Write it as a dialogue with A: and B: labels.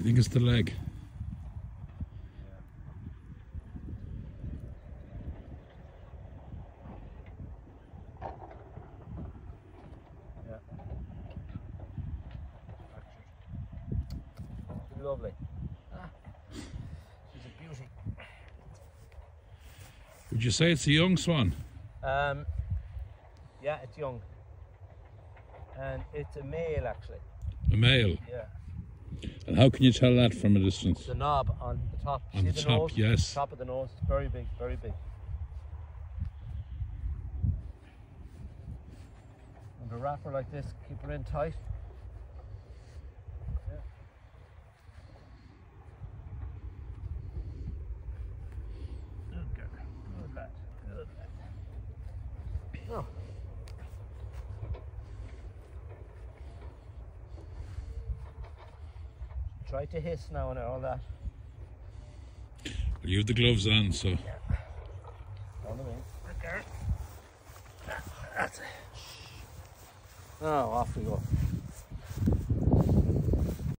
A: think it's the leg.
B: Lovely. She's a beauty.
A: Would you say it's a young swan?
B: Yeah, it's young. And it's a male actually.
A: A male?
B: Yeah.
A: And how can you tell that from a distance?
B: The knob on the top.
A: On the top,
B: nose?
A: yes.
B: Top of the nose. Very big, very big. And a wrapper like this, keep her in tight. Yeah. Good girl. Good lad. Good lad. Oh. Try to hiss now and all that.
A: Well, you have the gloves on, so.
B: Yeah. On the wing. Good girl. That's it. Oh, off we go.